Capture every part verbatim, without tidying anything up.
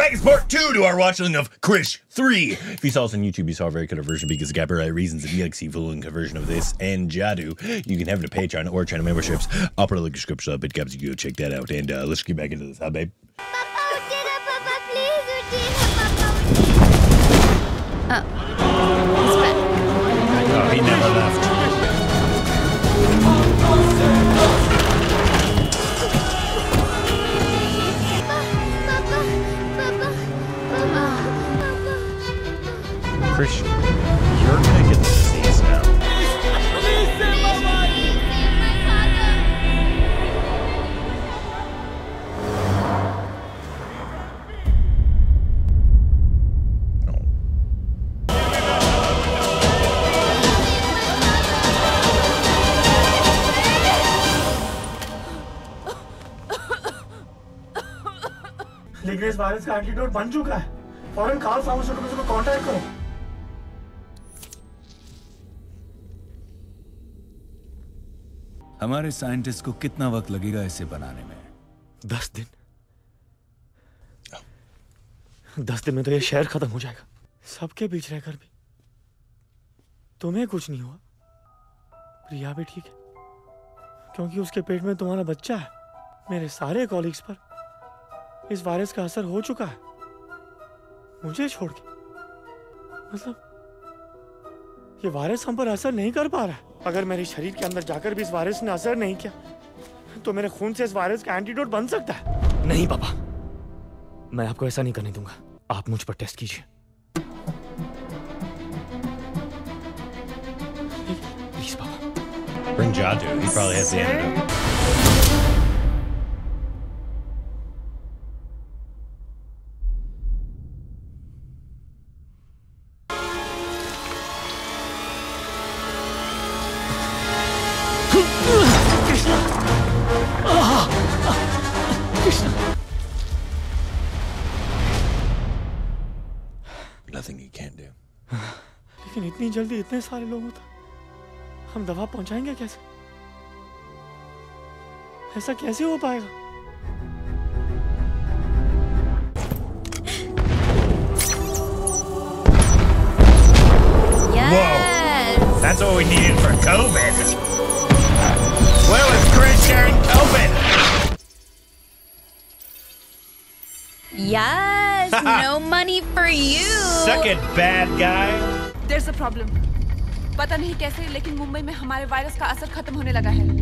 Vegas part two to our watching of Krish three. If you saw us on YouTube, you saw a very good version because of copyright reasons and Galaxy full conversion of this and Jadu. You can have it to Patreon or channel memberships. I'll put a link in the description of it, guys. You go check that out. And uh, let's get back into this, huh, babe? Papa, Papa, please, Papa. Oh, he's back. Oh, he never left. Krish, you're gonna get the disease now. लेकिन इस virus का antidote बन चुका है। फौरन खाल pharmaceuticals को contact करो। हमारे साइंटिस्ट को कितना वक्त लगेगा इसे बनाने में? दस दिन। दस दिन में तो ये शहर खत्म हो जाएगा। सबके बीच रहकर भी तुम्हें कुछ नहीं हुआ। प्रिया भी ठीक है, क्योंकि उसके पेट में तुम्हारा बच्चा है। मेरे सारे कॉलीग्स पर इस वायरस का असर हो चुका है, मुझे छोड़ के। मतलब ये वायरस हम पर असर नहीं कर पा रहा है। अगर मेरे शरीर के अंदर जाकर भी इस वायरस ने असर नहीं किया तो मेरे खून से इस वायरस का एंटीडोट बन सकता है। नहीं पापा, मैं आपको ऐसा नहीं करने दूंगा। आप मुझ पर टेस्ट कीजिए प्लीज पापा। Bring Jadu. He probably has the antidote. Nothing you can't do. लेकिन इतनी जल्दी इतने सारे लोगों तक हम दवा पहुंचाएंगे कैसे? ऐसा कैसे हो पाएगा? Yes. Whoa! That's what we needed for COVID. Where was Krish sharing COVID? Yes, no money for you. Suck it, bad guy. There's a problem. पता नहीं कैसे, लेकिन मुंबई में हमारे वायरस का असर खत्म होने लगा है।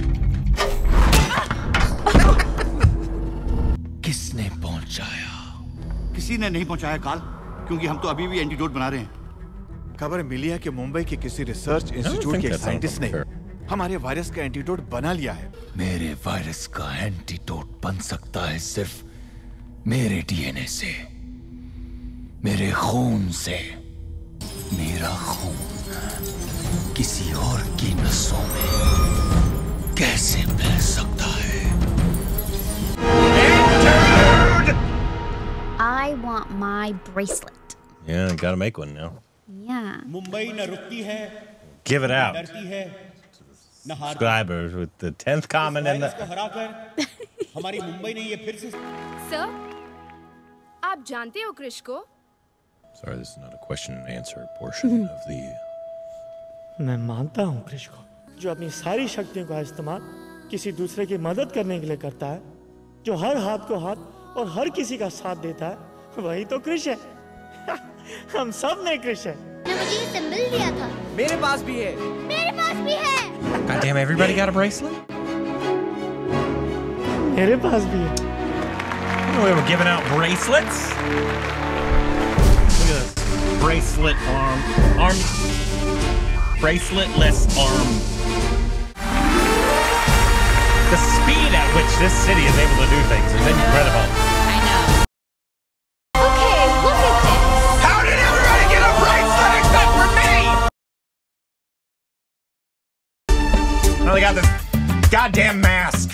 किसने पहुंचाया? किसी ने नहीं पहुंचाया काल, क्योंकि हम तो अभी भी एंटीडोट बना रहे हैं। खबर मिली है कि मुंबई के किसी रिसर्च इंस्टीट्यूट के साइंटिस्ट ने हमारे वायरस का एंटीडोट बना लिया है। मेरे वायरस का एंटीडोट बन सकता है सिर्फ मेरे डीएनए से, मेरे खून से। मेरा खून किसी और की नसों में कैसे मिल सकता है? I want my bracelet. Yeah, gotta make one now. Yeah. Mumbai न रुकती है, Give it out. डरती है, न हारती। Subscribers with the tenth comment in virus को the. हराकर हमारी मुंबई ने ये फिर से। सर, आप जानते हो क्रिश को? Sorry, this is not a question and answer portion of the. मैं मानता हूँ कृष को, जो अपनी सारी शक्तियों का इस्तेमाल किसी दूसरे की मदद करने के लिए करता है, जो हर हाथ को हाथ और हर किसी का साथ देता है, वही तो कृष है। हम सब में कृष है। ने मुझे ये सिंबल दिया था। मेरे पास भी है। मेरे पास भी है। God damn, everybody got a bracelet? मेरे पास भी है। Oh, we were giving out bracelets? Look at this. Bracelet arm. Arm. Braceletless arm. The speed at which this city is able to do things is incredible. I know. Okay, look at this. How did everybody get a bracelet except for me? Oh, they got this goddamn mask.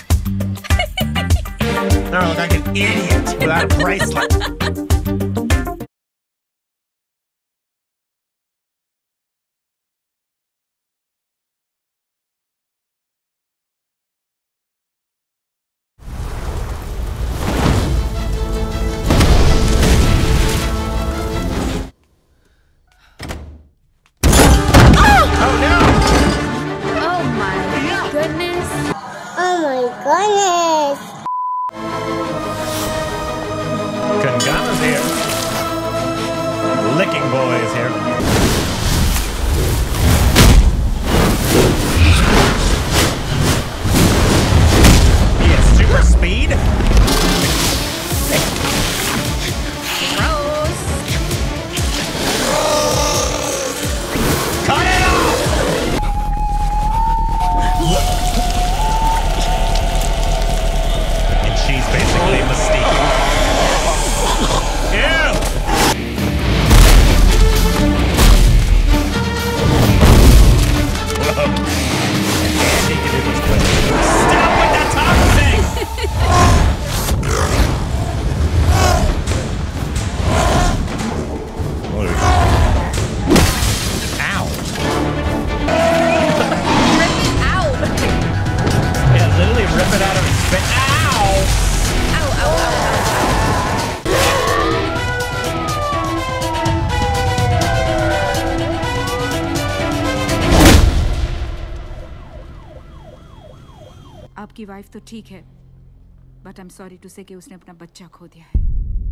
No, I look like an idiot without a bracelet. Bang Boy is here. He has super speed. Gross. Cut it off! And she's basically Mystique. Ew! Whoa. Andy can do this quick. Stop with that toxic! Ow. Rip it out. Yeah, literally rip it out of his face. Ow! Ow, ow, ow, ow. आपकी wife तो ठीक है, but I am sorry to say कि उसने अपना बच्चा खो दिया है।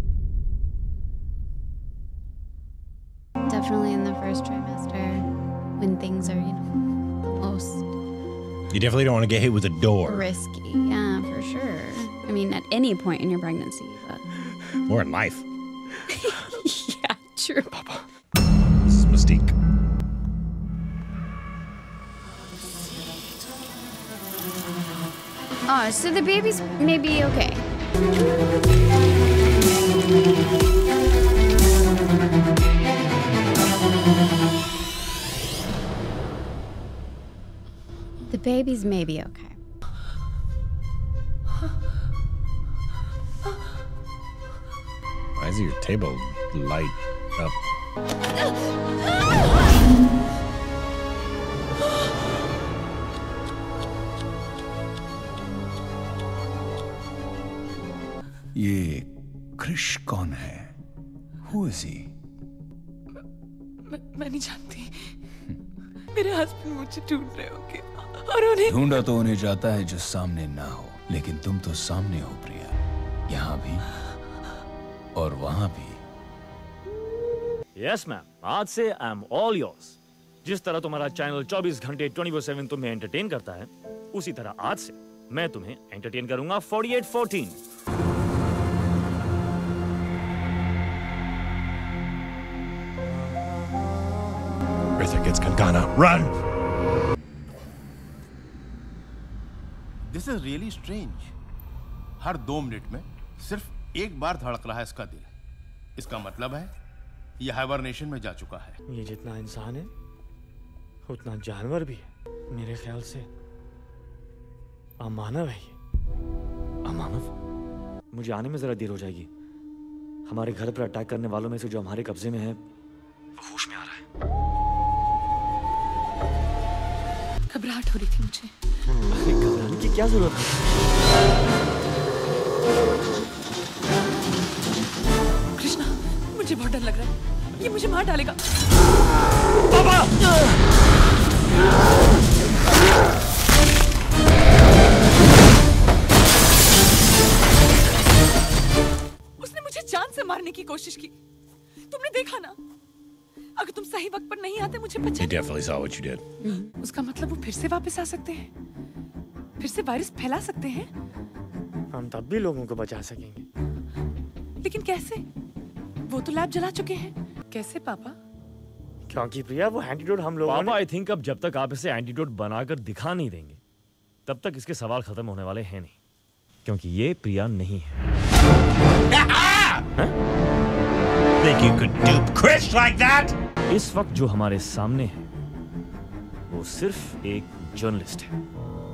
Definitely in the first trimester, when things are, you know, the most You definitely don't want to get hit with a door. risky. Yeah, for sure. I mean, at any point in your pregnancy, but Or in life. yeah, true. This is Mystique. Oh, so the baby's maybe okay. The baby's maybe okay. Why is your table light up? ये क्रिश कौन है? Who is he? मैं, मैं नहीं जानती। मेरे husband मुझे ढूंढ रहे होंगे और उन्हें ढूंढा तो उन्हें जाता है जो सामने ना हो, लेकिन तुम तो सामने हो प्रिया, यहाँ भी और वहाँ भी। यस मैम, आज से आई एम ऑल योर्स। जिस तरह तुम्हारा चैनल चौबीस घंटे चौबीस सात तुम्हें एंटरटेन करता है, उसी तरह आज से मैं तुम्हें एंटरटेन करूंगा अड़तालीस चौदह। Ritha gets Kankana. Run! This is really strange. हर दो मिनट में सिर्फ एक बार धड़क रहा है इसका दिल। इसका मतलब है यह हाइबरनेशन में जा चुका है। ये जितना इंसान है उतना जानवर भी है। मेरे ख्याल से अमानव है ये। अमानव? मुझे आने में जरा देर हो जाएगी। हमारे घर पर अटैक करने वालों में से जो हमारे कब्जे में है वो होश में आ रहा है। घबराहट हो रही थी मुझे। अरे घबराने की क्या जरूरत है? कृष्णा, मुझे बहुत डर लग रहा है। ये मुझे मार डालेगा। पापा! उसने मुझे जान से मारने की कोशिश की। तुमने देखा ना? अगर तुम सही वक्त पर नहीं आते मुझे बचा। He definitely saw what you did. उसका मतलब वो फिर से वापस आ सकते हैं, फिर से वायरस फैला सकते हैं। हम तब भी लोगों को बचा सकेंगे। लेकिन कैसे? वो तो लैब जला चुके हैं। कैसे पापा? क्योंकि प्रिया वो एंटीडोट हम लोगों पापा ने आई थिंक अब जब तक आप इसे एंटीडोट बनाकर दिखा नहीं देंगे तब तक इसके सवाल खत्म होने वाले हैं नहीं, क्योंकि ये प्रिया नहीं है। Think you could dupe Krish like that? इस वक्त जो हमारे सामने है वो सिर्फ एक जर्नलिस्ट है।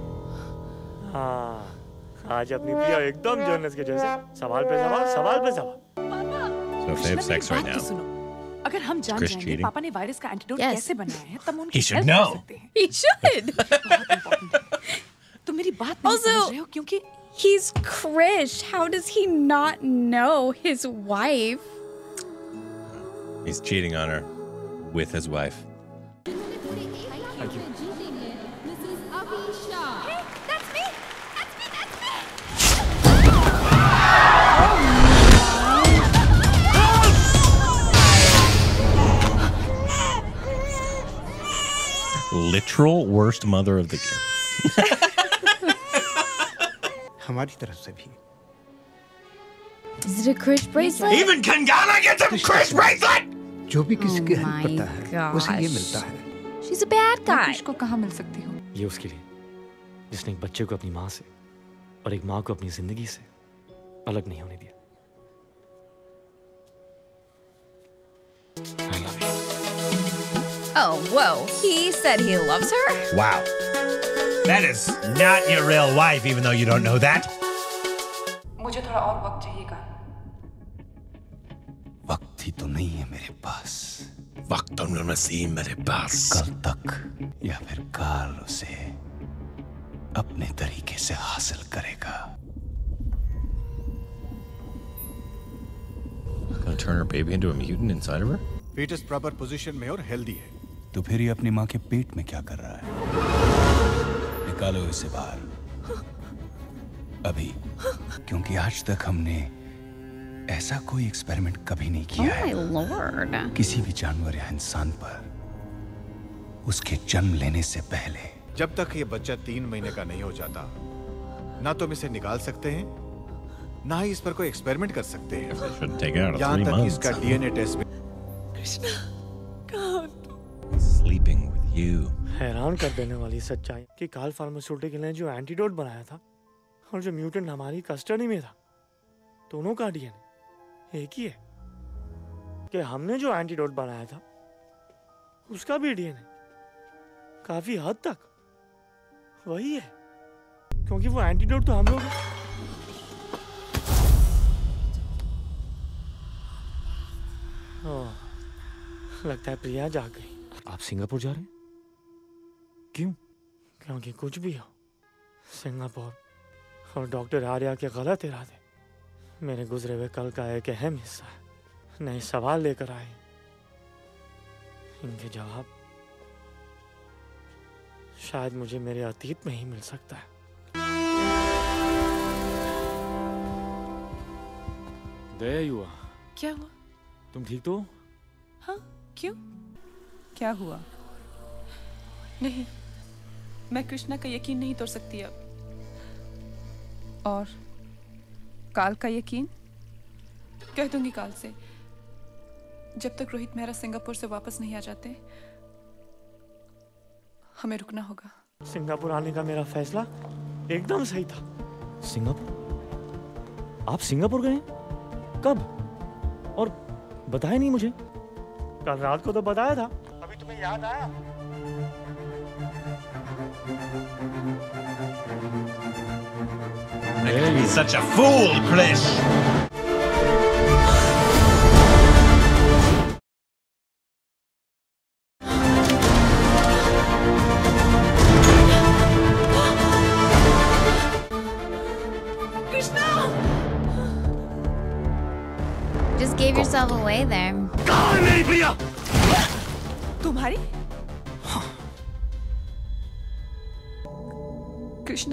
हाँ, आज अपनी प्रिया एकदम जर्नलिस्ट के जैसे सवाल पे सवाल सवाल पे सवाल। So if they have sex right now, अगर हम जान Chris जाएंगे cheating? पापा ने वायरस का एंटीडोट Yes. कैसे बनाया है, तब उनकी He should हेल्प कर know. सकते हैं। He should. तुम मेरी बात नहीं Also- समझ रहे हो क्योंकि He's Krish. How does he not know his wife? he's cheating on her with his wife. Hey, that's me. That's me. That's me. literal worst mother of the year. हमारी तरफ से भी. Is it a Krish bracelet? Even Kangana gets a Krish bracelet! जो भी किसी के Oh help करता my है उसे ये gosh. मिलता है. She's a bad guy. कृष को कहाँ मिल सकती हूँ? ये उसके लिए जिसने एक बच्चे को अपनी माँ से और एक माँ को अपनी जिंदगी से अलग नहीं होने दिया. I love you. Oh, whoa. He said he loves her? Wow. That is not your real wife, even though you don't know that. मुझे थोड़ा और वक्त चाहिएगा. वक्त ही तो नहीं है मेरे पास. वक्त तो नहीं मेरे पास. कल तक या फिर काल उसे अपने तरीके से हासिल करेगा. Gonna turn her baby into a mutant inside of her? fetus proper position में और हेल्दी है. तो फिर ये अपनी माँ के पेट में क्या कर रहा है? निकालो इसे बाहर अभी, क्योंकि आज तक हमने ऐसा कोई एक्सपेरिमेंट कभी नहीं किया Oh है my lord. किसी भी जानवर या इंसान पर उसके जन्म लेने से पहले. जब तक ये बच्चा तीन महीने का नहीं हो जाता, ना तो हम इसे निकाल सकते हैं, ना ही इस पर कोई एक्सपेरिमेंट कर सकते हैं. Should take it out of यहाँ three तक कि months. इसका डीएनए टेस्ट भी. कृष्णा, कहाँ तुम? Sleeping with you. हैरान कर देने वाली सच्चाई कि काल फार्मास्यूटिकल ने जो एंटीडोट बनाया था और जो म्यूटेंट हमारी कस्टडी में था, दोनों का डीएनए एक ही है. कि हमने जो एंटीडोट बनाया था उसका भी डीएनए काफी हद तक वही है, क्योंकि वो एंटीडोट तो हम लोग. ओह, लगता है प्रिया जाग गई. आप सिंगापुर जा रहे हैं? क्यों? क्योंकि कुछ भी हो, सिंगापुर और डॉक्टर आर्या के गलत इरादे मेरे गुजरे हुए कल का एक अहम हिस्सा है. नए सवाल लेकर आए, इनके जवाब शायद मुझे मेरे अतीत में ही मिल सकता है. There you are. क्या हुआ? तुम ठीक तो हो? हाँ, क्यों? क्या हुआ? नहीं, मैं कृष्णा का यकीन नहीं तोड़ सकती अब. और काल का यकीन कह दूंगी काल से. जब तक रोहित मेहरा सिंगापुर से वापस नहीं आ जाते, हमें रुकना होगा. सिंगापुर आने का मेरा फैसला एकदम सही था. सिंगापुर? आप सिंगापुर गए? कब? और बताया नहीं मुझे. कल रात को तो बताया था. अभी तुम्हें याद आया? He's such a fool, Krish. Just gave yourself away there. कहाँ है मेरी प्रिया? तुम्हारी? कृष्णा?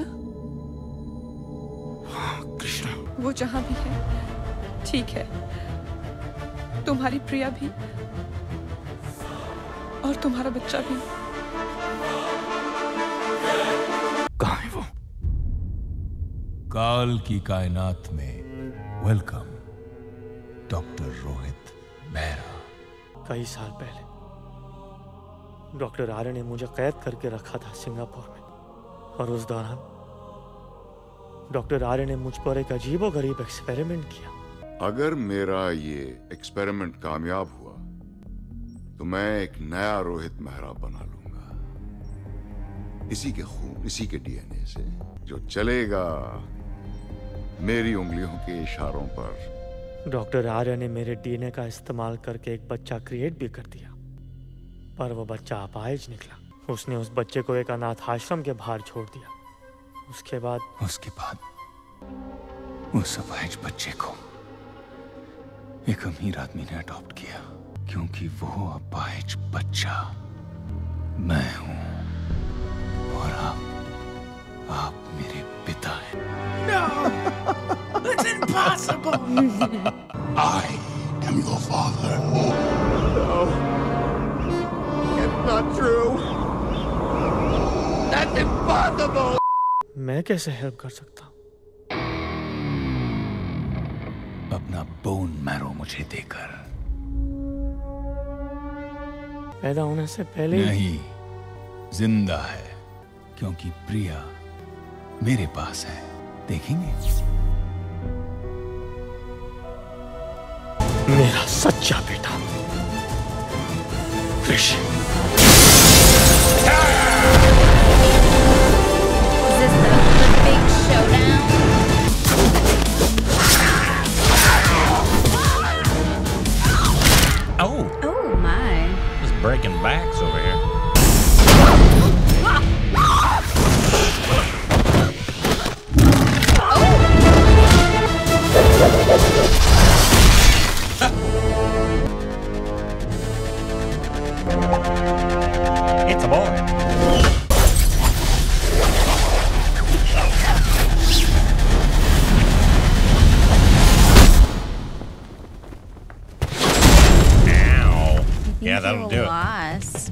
कृष्णा, वो जहां भी है ठीक है. तुम्हारी प्रिया भी और तुम्हारा बच्चा भी. कहाँ है वो? काल की कायनात में वेलकम डॉक्टर रोहित मेहरा. कई साल पहले डॉक्टर आर्य ने मुझे कैद करके रखा था सिंगापुर में, और उस दौरान डॉक्टर आर्य ने मुझ पर एक अजीबोगरीब एक्सपेरिमेंट किया. अगर मेरा ये एक्सपेरिमेंट कामयाब हुआ तो मैं एक नया रोहित मेहरा बना लूंगा, इसी के खून, इसी के डीएनए से, जो चलेगा मेरी उंगलियों के इशारों पर. डॉक्टर आर्य ने मेरे डीएनए का इस्तेमाल करके एक बच्चा क्रिएट भी कर दिया, पर वो बच्चा अपाहिज निकला. उसने उस बच्चे को एक अनाथ आश्रम के बाहर छोड़ दिया. उसके बाद उसके बाद उस अपाहिज बच्चे को एक अमीर आदमी ने अडॉप्ट किया, क्योंकि वो अपाहिज बच्चा मैं हूं और आप आप मेरे पिता हैं. No, that's impossible. I am your father. No, it's not true. मैं कैसे हेल्प कर सकता हूँ? अपना बोन मैरो मुझे देकर। पैदा होने से पहले ही- नहीं, जिंदा है, क्योंकि प्रिया मेरे पास है। देखेंगे? मेरा सच्चा बेटा Krrish. Is this the, the big showdown? Oh, Oh my. just breaking backs over here. It's a boy. Ow. Yeah, that'll do it. Lost.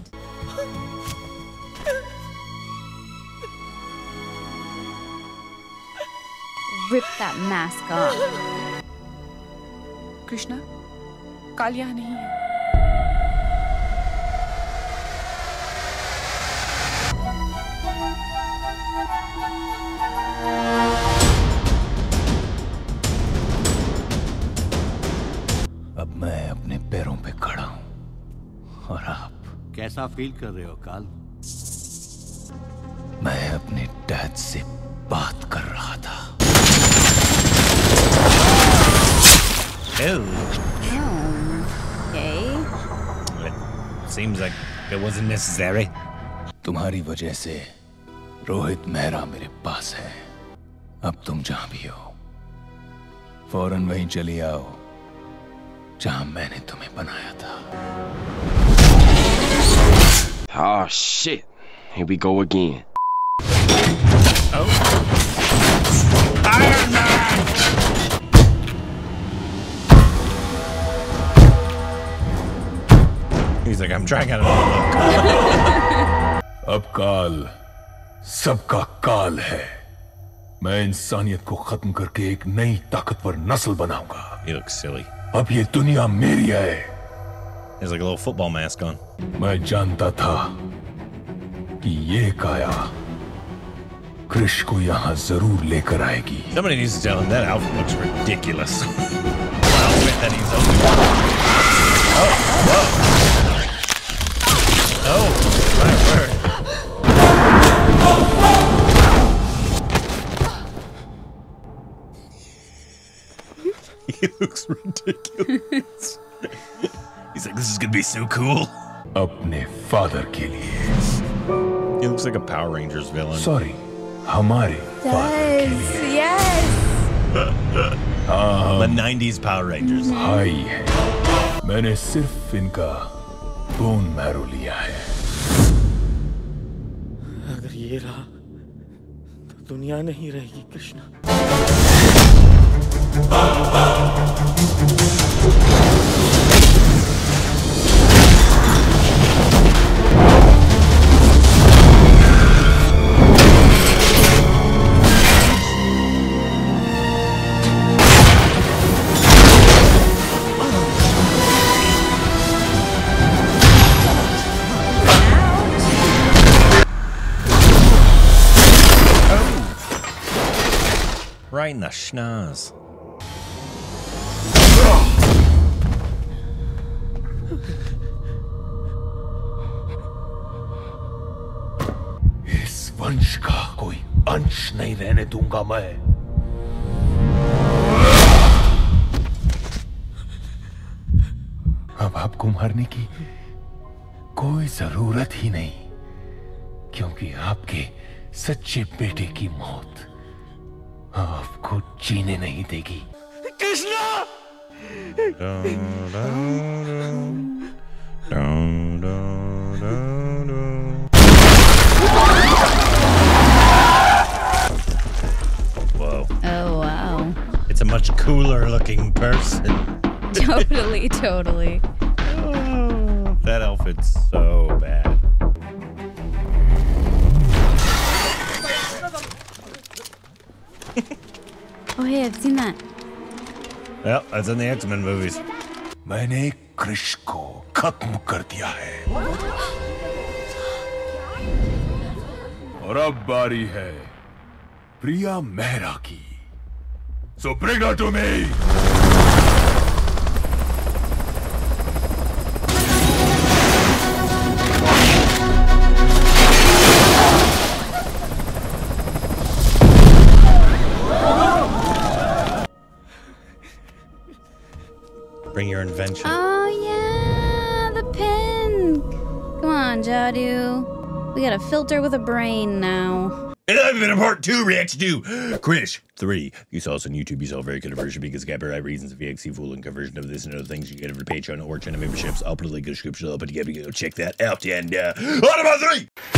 Rip that mask off. Krishna, काल यहाँ नहीं है। अब मैं अपने पैरों पे खड़ा हूं और आप? कैसा फील कर रहे हो काल? मैं अपने डैड से बात कर रहा था। Ew. Okay. It seems like it wasn't necessary. तुम्हारी वजह से रोहित मेहरा मेरे पास है। अब तुम जहां भी हो, फौरन वहीं चली आओ जहां मैंने तुम्हें बनाया था। Oh shit. Here we go again. Oh. Iron Man! He's like, I'm trying out another look. अब काल सबका काल है। मैं इंसानियत को खत्म करके एक नई ताकतवर नस्ल बनाऊंगा। He looks silly. अब ये दुनिया मेरी है। He has like a little football mask on. मैं जानता था कि ये काया क्रिश को यहाँ जरूर लेकर आएगी। Somebody needs to tell him that outfit looks ridiculous. The outfit that he's opening. Oh, whoa. Oh, my word. He looks ridiculous. He's like, this is gonna be so cool. अपने फादर के लिए। He looks like a Power Rangers villain. Sorry, हमारे father के Yes, लिए। yes. हाँ, The nineties Power Rangers. भाई है। मैंने सिर्फ इनका बोन मैरो लिया है। अगर ये रहा तो दुनिया नहीं रहेगी Krishna. Right in the schnoz. इस वंश का कोई अंश नहीं रहने दूंगा मैं। अब आपको मारने की कोई जरूरत ही नहीं, क्योंकि आपके सच्चे बेटे की मौत आपको जीने नहीं देगी। Krishna! Whoa. Oh, wow. It's a much cooler looking person. Totally, totally. Oh, that outfit's so bad. Oh, hey, I've seen that. Well, that's in the X-Men movies. मैंने क्रिश को खत्म कर दिया है और अब बारी है प्रिया मेहरा की. So bring her to me. Bring your invention. Oh, yeah, the pin. Come on, Jadu. We got a filter with a brain now. And I've been a part two reaction to Krish three. You saw us on YouTube. You saw a very good version because of copyright reasons. If you actually full conversion of this and other things, you get it for Patreon or channel memberships. I'll put a link in the description. I'll put together. Go check that out. And uh, on about three.